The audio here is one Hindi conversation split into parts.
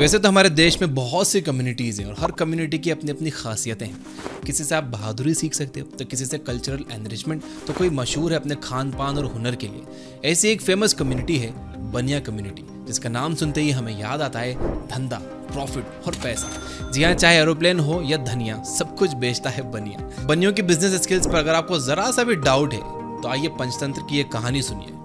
वैसे तो हमारे देश में बहुत सी कम्युनिटीज़ हैं और हर कम्युनिटी की अपनी अपनी खासियतें हैं। किसी से आप बहादुरी सीख सकते हो तो किसी से कल्चरल एनरिचमेंट, तो कोई मशहूर है अपने खान पान और हुनर के लिए। ऐसी एक फेमस कम्युनिटी है बनिया कम्युनिटी, जिसका नाम सुनते ही हमें याद आता है धंधा, प्रॉफिट और पैसा। जी हाँ, चाहे एरोप्लेन हो या धनिया, सब कुछ बेचता है बनिया। बनियों की बिजनेस स्किल्स पर अगर आपको जरा सा भी डाउट है तो आइए पंचतंत्र की एक कहानी सुनिए।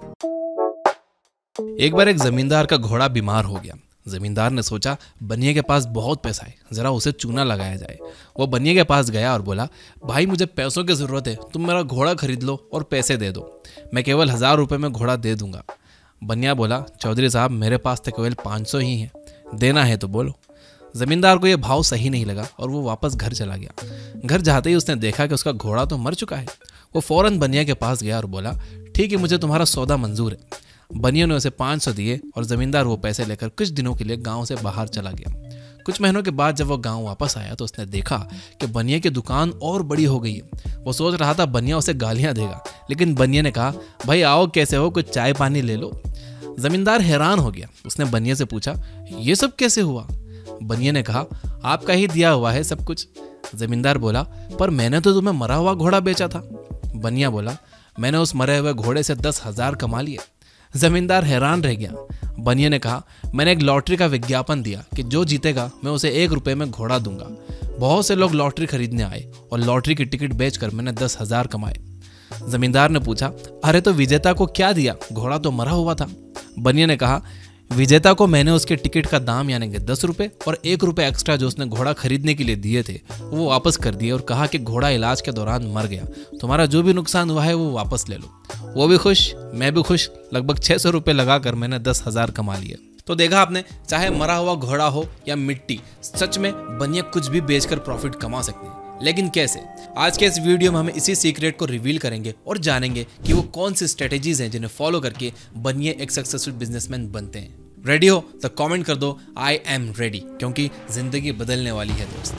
एक बार एक जमींदार का घोड़ा बीमार हो गया। जमींदार ने सोचा बनिए के पास बहुत पैसा है, जरा उसे चूना लगाया जाए। वो बनिए के पास गया और बोला, भाई मुझे पैसों की जरूरत है, तुम मेरा घोड़ा खरीद लो और पैसे दे दो, मैं केवल 1000 रुपये में घोड़ा दे दूंगा। बनिया बोला, चौधरी साहब मेरे पास तो केवल 500 ही है, देना है तो बोलो। जमींदार को यह भाव सही नहीं लगा और वो वापस घर चला गया। घर जाते ही उसने देखा कि उसका घोड़ा तो मर चुका है। वो फौरन बनिया के पास गया और बोला, ठीक है, मुझे तुम्हारा सौदा मंजूर है। बनिया ने उसे 500 दिए और जमींदार वो पैसे लेकर कुछ दिनों के लिए गांव से बाहर चला गया। कुछ महीनों के बाद जब वो गांव वापस आया तो उसने देखा कि बनिया की दुकान और बड़ी हो गई है। वो सोच रहा था बनिया उसे गालियां देगा, लेकिन बनिया ने कहा, भाई आओ, कैसे हो, कुछ चाय पानी ले लो। जमींदार हैरान हो गया। उसने बनिया से पूछा, ये सब कैसे हुआ? बनिया ने कहा, आपका ही दिया हुआ है सब कुछ। जमींदार बोला, पर मैंने तो तुम्हें मरा हुआ घोड़ा बेचा था। बनिया बोला, मैंने उस मरे हुए घोड़े से 10,000 कमा लिए। जमींदार हैरान रह गया। बनिया ने कहा, मैंने एक लॉटरी का विज्ञापन दिया कि जो जीतेगा मैं उसे 1 रुपये में घोड़ा दूंगा। बहुत से लोग लॉटरी खरीदने आए और लॉटरी की टिकट बेचकर मैंने 10,000 कमाए। जमींदार ने पूछा, अरे तो विजेता को क्या दिया, घोड़ा तो मरा हुआ था। बनिया ने कहा, विजेता को मैंने उसके टिकट का दाम यानी कि 10 रुपये और 1 रुपये एक्स्ट्रा जो उसने घोड़ा खरीदने के लिए दिए थे वो वापस कर दिए और कहा कि घोड़ा इलाज के दौरान मर गया, तुम्हारा जो भी नुकसान हुआ है वो वापस ले लो। वो भी खुश, मैं भी खुश। लगभग 600 रुपये लगाकर मैंने 10,000 कमा लिए। तो देखा आपने, चाहे मरा हुआ घोड़ा हो या मिट्टी, सच में बनिया कुछ भी बेचकर प्रॉफिट कमा सकते हैं। लेकिन कैसे? आज के इस वीडियो में हम इसी सीक्रेट को रिवील करेंगे और जानेंगे कि वो कौन सी स्ट्रेटेजीज हैं जिन्हें फॉलो करके बनिए एक सक्सेसफुल बिजनेसमैन बनते हैं। रेडी हो तो कमेंट कर दो, आई एम रेडी, क्योंकि जिंदगी बदलने वाली है दोस्त।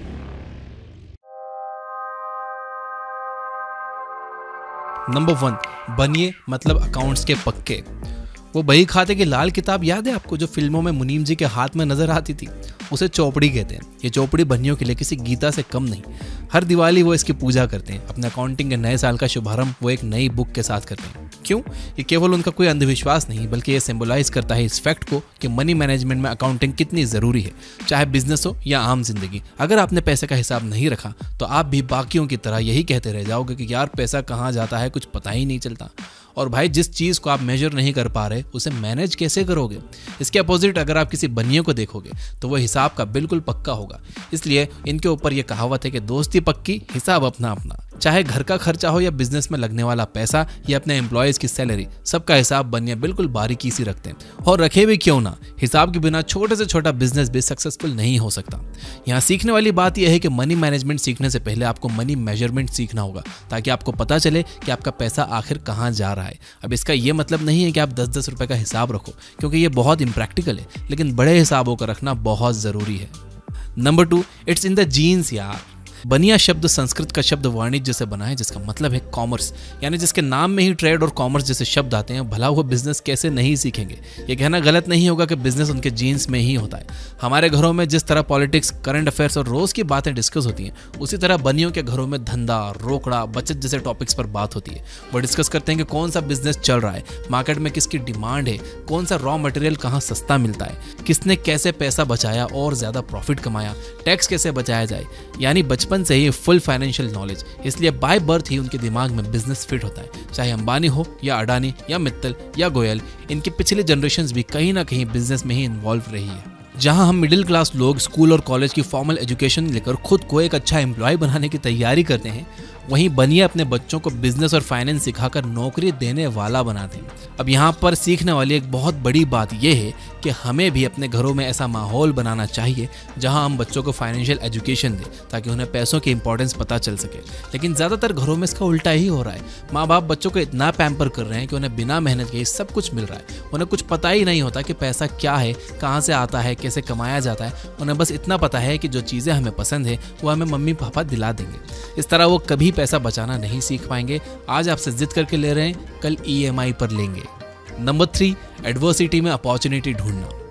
नंबर 1, बनिए मतलब अकाउंट्स के पक्के। वो बही खाते की लाल किताब याद है आपको, जो फिल्मों में मुनीम जी के हाथ में नजर आती थी? उसे चौपड़ी कहते हैं। ये चौपड़ी बनियों के लिए किसी गीता से कम नहीं। हर दिवाली वो इसकी पूजा करते हैं। अपने अकाउंटिंग के नए साल का शुभारंभ वो एक नई बुक के साथ करते हैं। क्यों? ये केवल उनका कोई अंधविश्वास नहीं, बल्कि ये सिंबलाइज करता है इस फैक्ट को कि मनी मैनेजमेंट में अकाउंटिंग कितनी जरूरी है, चाहे बिजनेस हो या आम जिंदगी। अगर आपने पैसे का हिसाब नहीं रखा तो आप भी बाकियों की तरह यही कहते रह जाओगे कि यार पैसा कहाँ जाता है, कुछ पता ही नहीं चलता। और भाई, जिस चीज़ को आप मेजर नहीं कर पा रहे उसे मैनेज कैसे करोगे? इसके अपोजिट अगर आप किसी बनिए को देखोगे तो वह हिसाब का बिल्कुल पक्का होगा। इसलिए इनके ऊपर यह कहावत है कि दोस्ती पक्की, हिसाब अपना अपना। चाहे घर का खर्चा हो या बिजनेस में लगने वाला पैसा या अपने एम्प्लॉयज की सैलरी, सबका हिसाब बनिए बिल्कुल बारीकी से रखते हैं। और रखे भी क्यों ना, हिसाब के बिना छोटे से छोटा बिजनेस भी सक्सेसफुल नहीं हो सकता। यहाँ सीखने वाली बात यह है कि मनी मैनेजमेंट सीखने से पहले आपको मनी मेजरमेंट सीखना होगा, ताकि आपको पता चले कि आपका पैसा आखिर कहाँ जा रहा है। अब इसका यह मतलब नहीं है कि आप 10-10 रुपए का हिसाब रखो, क्योंकि ये बहुत इम्प्रैक्टिकल है, लेकिन बड़े हिसाबों का रखना बहुत जरूरी है। Number 2, it's in the genes यार। बनिया शब्द संस्कृत का शब्द वाणिज्य से बना है, जिसका मतलब है कॉमर्स, यानी जिसके नाम में ही ट्रेड और कॉमर्स जैसे शब्द आते हैं। भला वो बिजनेस कैसे नहीं सीखेंगे? ये कहना गलत नहीं होगा कि बिजनेस उनके जीन्स में ही होता है। हमारे घरों में जिस तरह पॉलिटिक्स, करंट अफेयर्स और रोज की बातें डिस्कस होती हैं, उसी तरह बनियों के घरों में धंधा, रोकड़ा, बचत जैसे टॉपिक्स पर बात होती है। वो डिस्कस करते हैं कि कौन सा बिजनेस चल रहा है, मार्केट में किसकी डिमांड है, कौन सा रॉ मटेरियल कहाँ सस्ता मिलता है, किसने कैसे पैसा बचाया और ज्यादा प्रॉफिट कमाया, टैक्स कैसे बचाया जाए। यानी बचपन से ही फुल फाइनेंशियल नॉलेज। इसलिए बाय बर्थ ही उनके दिमाग में बिजनेस फिट होता है। चाहे अंबानी हो या अडानी या मित्तल या गोयल, इनकी पिछली जनरेशंस भी कहीं ना कहीं बिजनेस में ही इन्वॉल्व रही है। जहां हम मिडिल क्लास लोग स्कूल और कॉलेज की फॉर्मल एजुकेशन लेकर खुद को एक अच्छा एम्प्लॉय बनाने की तैयारी करते हैं, वहीं बनिए अपने बच्चों को बिजनेस और फाइनेंस सिखाकर नौकरी देने वाला बनाते हैं। अब यहाँ पर सीखने वाली एक बहुत बड़ी बात यह है कि हमें भी अपने घरों में ऐसा माहौल बनाना चाहिए जहां हम बच्चों को फाइनेंशियल एजुकेशन दें, ताकि उन्हें पैसों की इंपॉर्टेंस पता चल सके। लेकिन ज़्यादातर घरों में इसका उल्टा ही हो रहा है। माँ बाप बच्चों को इतना पैम्पर कर रहे हैं कि उन्हें बिना मेहनत के सब कुछ मिल रहा है। उन्हें कुछ पता ही नहीं होता कि पैसा क्या है, कहाँ से आता है, कैसे कमाया जाता है। उन्हें बस इतना पता है कि जो चीज़ें हमें पसंद है वो हमें मम्मी पापा दिला देंगे। इस तरह वो कभी पैसा बचाना नहीं सीख पाएंगे। आज आपसे जिद करके ले रहे हैं, कल EMI पर लेंगे। नंबर 3, एडवर्सिटी में अपॉर्चुनिटी ढूंढना।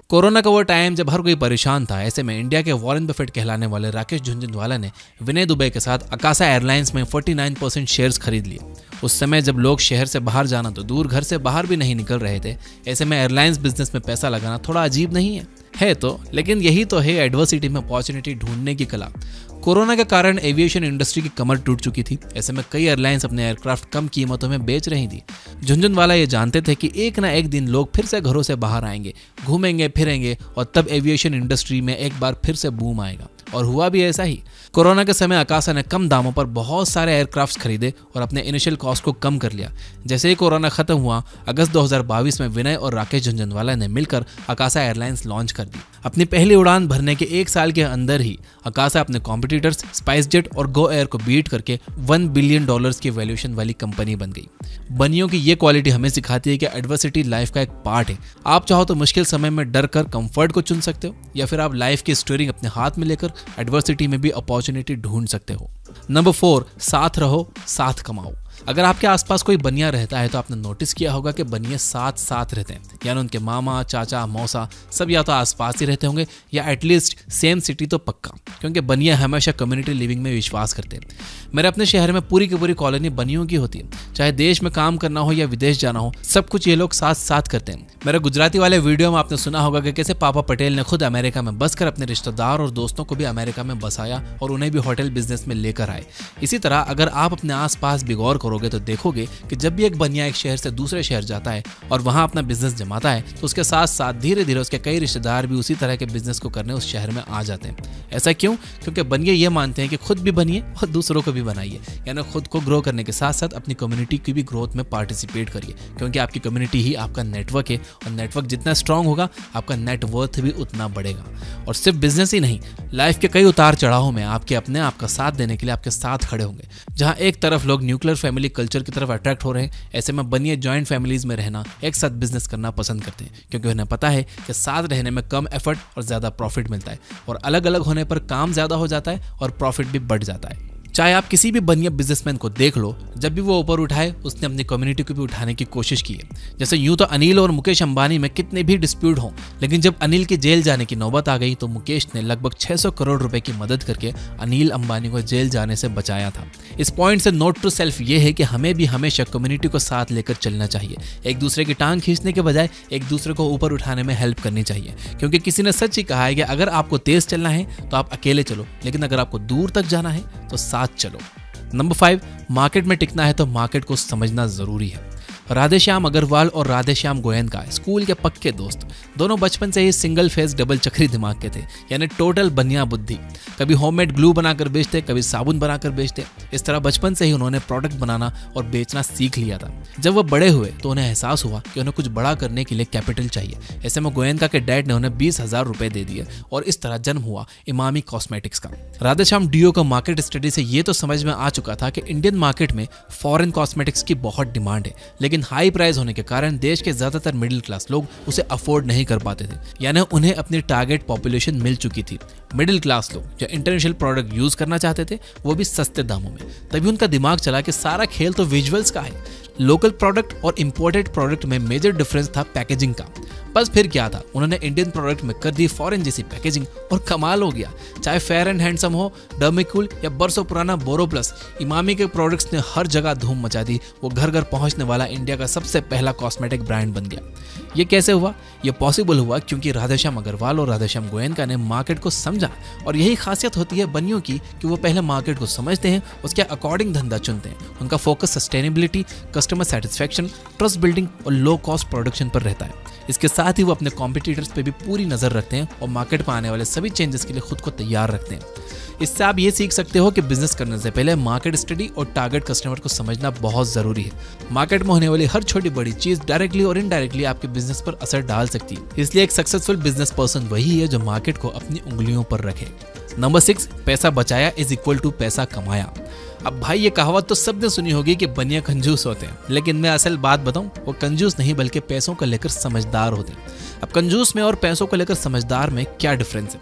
कोरोना का वो टाइम जब हर कोई परेशान था, ऐसे में इंडिया के वॉरेन बफेट कहलाने वाले राकेश झुनझुनवाला ने विनय दुबे के साथ अकासा एयरलाइंस में 49% शेयर्स खरीद लिए। उस समय जब लोग शहर से बाहर जाना तो दूर घर से बाहर भी नहीं निकल रहे थे, ऐसे में एयरलाइंस बिजनेस में पैसा लगाना थोड़ा अजीब नहीं है तो, लेकिन यही तो है एडवर्सिटी में अपॉर्चुनिटी ढूंढने की कला। कोरोना के कारण एविएशन इंडस्ट्री की कमर टूट चुकी थी, ऐसे में कई एयरलाइंस अपने एयरक्राफ्ट कम कीमतों में बेच रही थी। झुनझुनवाला ये जानते थे कि एक ना एक दिन लोग फिर से घरों से बाहर आएंगे, घूमेंगे फिरेंगे और तब एविएशन इंडस्ट्री में एक बार फिर से बूम आएगा। और हुआ भी ऐसा ही। कोरोना के समय अकासा ने कम दामों पर बहुत सारे एयरक्राफ्ट्स खरीदे और अपने इनिशियल कॉस्ट को कम कर लिया। जैसे ही कोरोना खत्म हुआ, अगस्त 2022 में विनय और राकेश झुनझुनवाला ने मिलकर अकासा एयरलाइंस लॉन्च कर दी। अपनी पहली उड़ान भरने के 1 साल के अंदर ही अकासा अपने कॉम्पिटिटर्स स्पाइसजेट और गो एयर को बीट करके $1 बिलियन की वैल्यूएशन वाली कंपनी बन गई। बनियों की ये क्वालिटी हमें सिखाती है कि एडवर्सिटी लाइफ का एक पार्ट है। आप चाहो तो मुश्किल समय में डर कर कंफर्ट को चुन सकते हो, या फिर आप लाइफ की स्टीयरिंग अपने हाथ में लेकर एडवर्सिटी में भी अपॉर्चुनिटी ढूंढ सकते हो। नंबर 4, साथ रहो साथ कमाओ। अगर आपके आसपास कोई बनिया रहता है तो आपने नोटिस किया होगा कि बनिए साथ साथ रहते हैं, यानी उनके मामा चाचा मौसा सब या तो आसपास ही रहते होंगे या एटलीस्ट सेम सिटी तो पक्का, क्योंकि बनिया हमेशा कम्युनिटी लिविंग में विश्वास करते हैं। मेरे अपने शहर में पूरी की पूरी कॉलोनी बनियों की होती है। चाहे देश में काम करना हो या विदेश जाना हो, सब कुछ ये लोग साथ साथ करते हैं। मेरे गुजराती वाले वीडियो में आपने सुना होगा कि कैसे पापा पटेल ने खुद अमेरिका में बस कर अपने रिश्तेदार और दोस्तों को भी अमेरिका में बसाया और उन्हें भी होटल बिजनेस में लेकर आए। इसी तरह अगर आप अपने आसपास भी गौर करोगे तो देखोगे कि जब भी एक बनिया एक शहर से दूसरे शहर जाता है और वहां अपना बिजनेस जमाता है तो उसके साथ साथ धीरे धीरे उसके कई रिश्तेदार भी उसी तरह के बिजनेस को करने उस शहर में आ जाते हैं। ऐसा क्यों? क्योंकि बनिए ये मानते हैं कि खुद भी बनिए और दूसरों को भी बनाइए, यानी खुद को ग्रो करने के साथ साथ अपनी कम्युनिटी की भी ग्रोथ में पार्टिसिपेट करिए, क्योंकि आपकी कम्युनिटी ही आपका नेटवर्क है और नेटवर्क जितना स्ट्रांग होगा आपका नेटवर्थ भी उतना बढ़ेगा। और सिर्फ बिजनेस ही नहीं, लाइफ के कई उतार चढ़ावों में आपके अपने आपका साथ देने के लिए आपके साथ खड़े होंगे। जहां एक तरफ लोग न्यूक्लियर फैमिली कल्चर की तरफ अट्रैक्ट हो रहे हैं, ऐसे में बनिए जॉइंट फैमिलीज में रहना, एक साथ बिजनेस करना पसंद करते हैं, क्योंकि उन्हें पता है कि साथ रहने में कम एफर्ट और ज्यादा प्रॉफिट मिलता है, और अलग अलग होने पर काम ज्यादा हो जाता है और प्रॉफिट भी बढ़ जाता है। चाहे आप किसी भी बनिया बिजनेसमैन को देख लो, जब भी वो ऊपर उठाए उसने अपनी कम्युनिटी को भी उठाने की कोशिश की है। जैसे यूं तो अनिल और मुकेश अंबानी में कितने भी डिस्प्यूट हों, लेकिन जब अनिल के जेल जाने की नौबत आ गई तो मुकेश ने लगभग 600 करोड़ रुपए की मदद करके अनिल अंबानी को जेल जाने से बचाया था। इस पॉइंट से नोट टू सेल्फ ये है कि हमें भी हमेशा कम्युनिटी को साथ लेकर चलना चाहिए। एक दूसरे की टांग खींचने के बजाय एक दूसरे को ऊपर उठाने में हेल्प करनी चाहिए, क्योंकि किसी ने सच ही कहा है कि अगर आपको तेज चलना है तो आप अकेले चलो, लेकिन अगर आपको दूर तक जाना है तो साथ चलो। नंबर 5, मार्केट में टिकना है तो मार्केट को समझना जरूरी है। राधेश्याम अग्रवाल और राधेश्याम गोयनका स्कूल के पक्के दोस्त, दोनों बचपन से ही सिंगल फेस डबल चक्री दिमाग के थे, यानी टोटल बनिया बुद्धि। कभी होममेड ग्लू बनाकर बेचते, कभी साबुन बनाकर बेचते। इस तरह बचपन से ही उन्होंने प्रोडक्ट बनाना और बेचना सीख लिया था। जब वो बड़े हुए तो उन्हें एहसास हुआ कि उन्हें कुछ बड़ा करने के लिए कैपिटल चाहिए। ऐसे में गोयनका के डैड ने उन्हें 20,000 रुपए दे दिए और इस तरह जन्म हुआ इमामी कॉस्मेटिक्स का। राधेश्याम डीओ का मार्केट स्टडी से ये तो समझ में आ चुका था कि इंडियन मार्केट में फॉरेन कॉस्मेटिक्स की बहुत डिमांड है, लेकिन हाई प्राइस होने के कारण देश के ज्यादातर मिडिल क्लास लोग उसे अफोर्ड नहीं कर पाते थे, यानी उन्हें अपनी टारगेट पॉपुलेशन मिल चुकी थी। मिडिल क्लास लोग जो इंटरनेशनल प्रोडक्ट यूज करना चाहते थे, वो भी सस्ते दामों में। तभी उनका दिमाग चला कि सारा खेल तो विजुअल्स का है। लोकल प्रोडक्ट और इंपोर्टेड प्रोडक्ट में मेजर डिफरेंस था पैकेजिंग का। बस फिर क्या था, उन्होंने इंडियन प्रोडक्ट में कर दी फॉरेन जैसी पैकेजिंग और कमाल हो गया। चाहे फेयर एंड हैंडसम हो, डर्मिकूल या बरसों पुराना बोरो प्लस, इमामी के प्रोडक्ट्स ने हर जगह धूम मचा दी। वो घर घर पहुंचने वाला इंडिया का सबसे पहला कॉस्मेटिक ब्रांड बन गया। ये कैसे हुआ? ये पॉसिबल हुआ क्योंकि राधेश्याम अग्रवाल और राधेश्याम गोयनका ने मार्केट को समझा, और यही खासियत होती है बनियों की कि वो पहले मार्केट को समझते हैं, उसके अकॉर्डिंग धंधा चुनते हैं। उनका focus sustainability, customer satisfaction, trust building और लो कॉस्ट प्रोडक्शन पर रहता है। इसके साथ ही वो अपने कॉम्पिटिटर्स पे भी पूरी नजर रखते हैं और मार्केट में आने वाले सभी चेंजेस के लिए खुद को तैयार रखते हैं। इससे आप ये सीख सकते हो कि बिजनेस करने से पहले मार्केट स्टडी और टारगेट कस्टमर को समझना बहुत जरूरी है। मार्केट में होने वाली हर छोटी बड़ी चीज डायरेक्टली और इनडायरेक्टली आपके बिजनेस पर असर डाल सकती है। इसलिए एक सक्सेसफुल बिजनेस पर्सन वही है जो मार्केट को अपनी उंगलियों पर रखे। नंबर 6, पैसा बचाया इज इक्वल टू पैसा कमाया। अब भाई ये कहावत तो सबने सुनी होगी कि बनिया कंजूस होते हैं, लेकिन मैं असल बात बताऊं, वो कंजूस नहीं बल्कि पैसों को लेकर समझदार होते हैं। अब कंजूस में और पैसों को लेकर समझदार में क्या डिफरेंस है?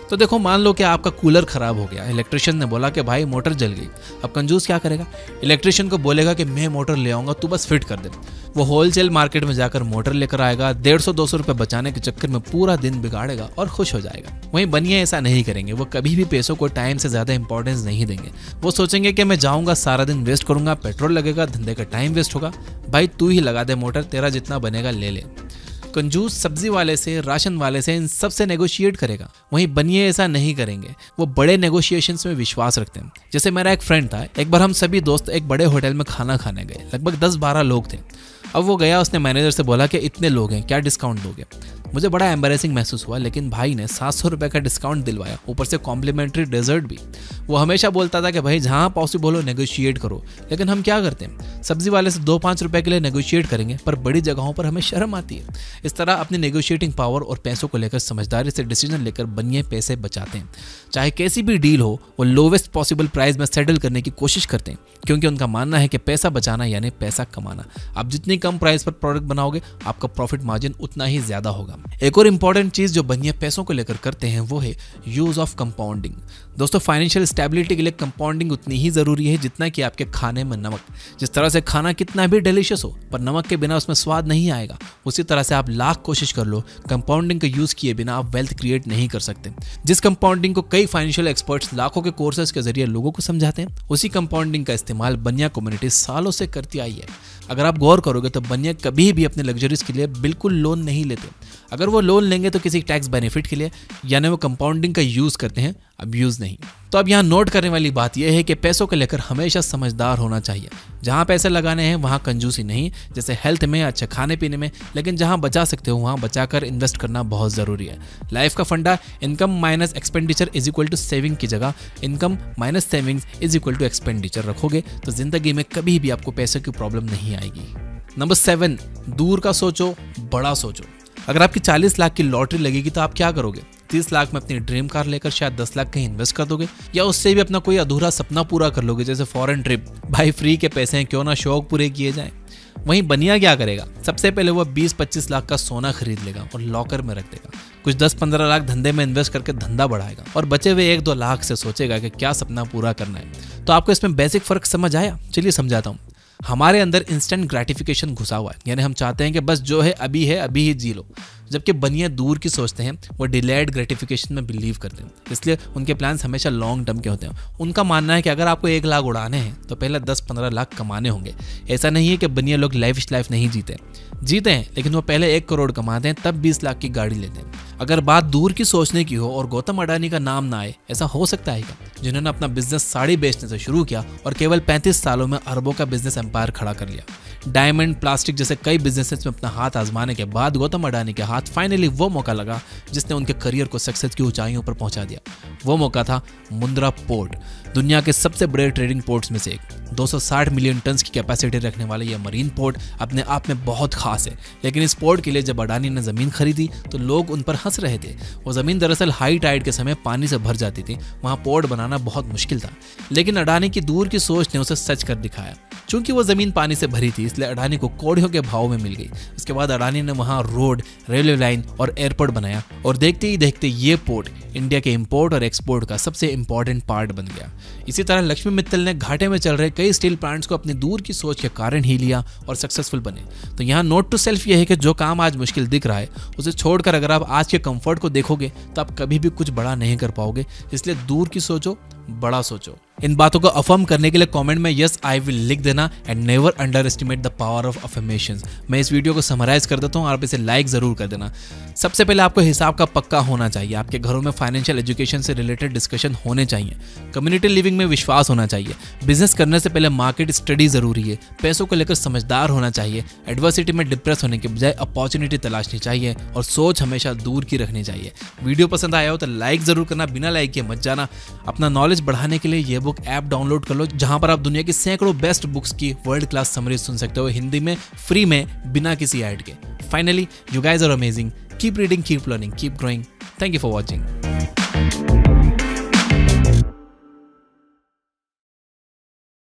तो देखो, मान लो कि आपका कूलर खराब हो गया, इलेक्ट्रिशियन ने बोला कि भाई मोटर जल गई। अब कंजूस क्या करेगा? इलेक्ट्रिशियन को बोलेगा कि मैं मोटर ले आऊँगा, तू बस फिट कर दे। वो होलसेल मार्केट में जाकर मोटर लेकर आएगा, 150-200 रुपये बचाने के चक्कर में पूरा दिन बिगाड़ेगा और खुश हो जाएगा। वहीं बनिए ऐसा नहीं करेंगे, वो कभी भी पैसों को टाइम से ज़्यादा इंपॉर्टेंस नहीं देंगे। वो सोचेंगे कि मैं जाऊँगा, सारा दिन वेस्ट करूँगा, पेट्रोल लगेगा, धंधे का टाइम वेस्ट होगा, भाई तू ही लगा दे मोटर, तेरा जितना बनेगा ले ले। कंजूस सब्जी वाले से, राशन वाले से, इन सब से नेगोशिएट करेगा। वहीं बनिए ऐसा नहीं करेंगे, वो बड़े नेगोशिएशंस में विश्वास रखते हैं। जैसे मेरा एक फ्रेंड था, एक बार हम सभी दोस्त एक बड़े होटल में खाना खाने गए, लगभग 10-12 लोग थे। अब वो गया, उसने मैनेजर से बोला कि इतने लोग हैं, क्या डिस्काउंट दोगे? मुझे बड़ा एम्बैरेसिंग महसूस हुआ, लेकिन भाई ने 700 रुपये का डिस्काउंट दिलवाया, ऊपर से कॉम्प्लीमेंट्री डेजर्ट भी। वो हमेशा बोलता था कि भाई जहाँ पॉसिबल हो नेगोशिएट करो, लेकिन हम क्या करते हैं, सब्जी वाले से 2-5 रुपये के लिए नेगोशिएट करेंगे, पर बड़ी जगहों पर हमें शर्म आती है। इस तरह अपनी नेगोशिएटिंग पावर और पैसों को लेकर समझदारी से डिसीजन लेकर बनिए पैसे बचाते हैं। चाहे कैसी भी डील हो, वो लोवेस्ट पॉसिबल प्राइस में सेटल करने की कोशिश करते हैं, क्योंकि उनका मानना है कि पैसा बचाना यानी पैसा कमाना। आप जितनी कम प्राइस पर प्रोडक्ट बनाओगे, आपका प्रॉफिट मार्जिन उतना ही ज्यादा होगा। एक और इंपॉर्टेंट चीज जो बनिए पैसों को लेकर करते हैं वो है यूज ऑफ कंपाउंडिंग। दोस्तों, फाइनेंशियल स्टेबिलिटी के लिए कंपाउंडिंग उतनी ही जरूरी है जितना कि आपके खाने में नमक। जिस तरह से खाना कितना भी डिलीशियस हो, पर नमक के बिना उसमें स्वाद नहीं आएगा, उसी तरह से आप लाख कोशिश कर लो, कंपाउंडिंग का यूज किए बिना आप वेल्थ क्रिएट नहीं कर सकते। जिस कंपाउंडिंग को कई फाइनेंशियल एक्सपर्ट्स लाखों के कोर्सेज के जरिए लोगों को समझाते हैं, उसी कंपाउंडिंग का इस्तेमाल बनिया कम्युनिटी सालों से करती आई है। अगर आप गौर करोगे तो बनिया कभी भी अपने लग्जरीज के लिए बिल्कुल लोन नहीं लेते। अगर वो लोन लेंगे तो किसी टैक्स बेनिफिट के लिए, यानी वो कंपाउंडिंग का यूज करते हैं, अब्यूज नहीं। तो अब यहाँ नोट करने वाली बात यह है कि पैसों को लेकर हमेशा समझदार होना चाहिए। जहाँ पैसे लगाने हैं वहाँ कंजूसी नहीं, जैसे हेल्थ में, अच्छे खाने पीने में, लेकिन जहाँ बचा सकते हो वहाँ बचाकर इन्वेस्ट करना बहुत ज़रूरी है। लाइफ का funda income minus expenditure is equal to saving की जगह income minus savings is equal to expenditure रखोगे तो जिंदगी में कभी भी आपको पैसे की प्रॉब्लम नहीं आएगी। नंबर 7, दूर का सोचो, बड़ा सोचो। अगर आपकी 40 लाख की लॉटरी लगेगी तो आप क्या करोगे? 30 लाख में अपनी ड्रीम कार लेकर शायद 10 लाख कहीं इन्वेस्ट कर दोगे, या उससे भी अपना कोई अधूरा सपना पूरा कर लोगे, जैसे फॉरेन ट्रिप। भाई फ्री के पैसे हैं, क्यों ना शौक पूरे किए जाएं। वहीं बनिया क्या करेगा? सबसे पहले वो 20-25 लाख का सोना खरीद लेगा और लॉकर में रख देगा। कुछ 10-15 लाख धंधे में इन्वेस्ट करके धंधा बढ़ाएगा और बचे हुए 1-2 लाख से सोचेगा कि क्या सपना पूरा करना है। तो आपको इसमें बेसिक फर्क समझ आया? चलिए समझाता हूँ। हमारे अंदर इंस्टेंट ग्रेटिफिकेशन घुसा हुआ है, यानी हम चाहते हैं कि बस जो है अभी ही जी लो। जबकि बनिए दूर की सोचते हैं, वो डिलेड ग्रेटिफिकेशन में बिलीव करते हैं, इसलिए उनके प्लान्स हमेशा लॉन्ग टर्म के होते हैं। उनका मानना है कि अगर आपको 1 लाख उड़ाने हैं तो पहले 10-15 लाख कमाने होंगे। ऐसा नहीं है कि बनिए लोग लाइफ नहीं जीते हैं, लेकिन वो पहले 1 करोड़ कमाते हैं, तब 20 लाख की गाड़ी लेते हैं। अगर बात दूर की सोचने की हो और गौतम अडानी का नाम ना आए, ऐसा हो सकता है क्या? जिन्होंने अपना बिजनेस साड़ी बेचने से शुरू किया और केवल 35 सालों में अरबों का बिजनेस एम्पायर खड़ा कर लिया। डायमंड, प्लास्टिक जैसे कई बिजनेसेस में अपना हाथ आजमाने के बाद गौतम अडानी के हाथ फाइनली वो मौका लगा जिसने उनके करियर को सक्सेस की ऊंचाइयों पर पहुंचा दिया। वो मौका था मुंद्रा पोर्ट, दुनिया के सबसे बड़े ट्रेडिंग पोर्ट्स में से एक। 260 मिलियन टन की कैपेसिटी रखने वाले यह मरीन पोर्ट अपने आप में बहुत खास है, लेकिन इस पोर्ट के लिए जब अडानी ने जमीन खरीदी तो लोग उन पर हंस रहे थे। वो जमीन दरअसल हाई टाइड के समय पानी से भर जाती थी, वहां पोर्ट बनाना बहुत मुश्किल था, लेकिन अडानी की दूर की सोच ने उसे सच कर दिखाया। चूंकि वो जमीन पानी से भरी थी, इसलिए अडानी को कौड़ियों के भाव में मिल गई। उसके बाद अडानी ने वहां रोड, रेलवे लाइन और एयरपोर्ट बनाया और देखते ही देखते ये पोर्ट इंडिया के इंपोर्ट और एक्सपोर्ट का सबसे इंपॉर्टेंट पार्ट बन गया। इसी तरह लक्ष्मी मित्तल ने घाटे में चल रहे कई स्टील प्लांट्स को अपनी दूर की सोच के कारण ही लिया और सक्सेसफुल बने। तो यहाँ नोट टू सेल्फ ये है कि जो काम आज मुश्किल दिख रहा है, उसे छोड़कर अगर आप आज के कंफर्ट को देखोगे तो आप कभी भी कुछ बड़ा नहीं कर पाओगे। इसलिए दूर की सोचो, बड़ा सोचो। इन बातों को अफर्म करने के लिए कमेंट में यस आई विल लिख देना and never underestimate the power of affirmations. मैं इस वीडियो को समराइज कर देता हूँ, आप इसे लाइक जरूर कर देना। सबसे पहले आपको हिसाब का पक्का होना चाहिए। आपके घरों में फाइनेंशियल एजुकेशन से रिलेटेड डिस्कशन होने चाहिए। कम्युनिटी लिविंग में विश्वास होना चाहिए। बिजनेस करने से पहले मार्केट स्टडी जरूरी है। पैसों को लेकर समझदार होना चाहिए। एडवर्सिटी में डिप्रेस होने के बजाय अपॉर्चुनिटी तलाशनी चाहिए और सोच हमेशा दूर की रखनी चाहिए। वीडियो पसंद आया हो तो लाइक जरूर करना, बिना लाइक किए मत जाना। अपना नॉलेज बढ़ाने के लिए ये बुक ऐप डाउनलोड कर लो, जहां पर आप दुनिया की सैकड़ों बेस्ट बुक्स की वर्ल्ड क्लास समरी सुन सकते हो, हिंदी में, फ्री में, बिना किसी ऐड के। Finally, you guys are amazing. Keep reading, keep learning, keep growing. Thank you for watching.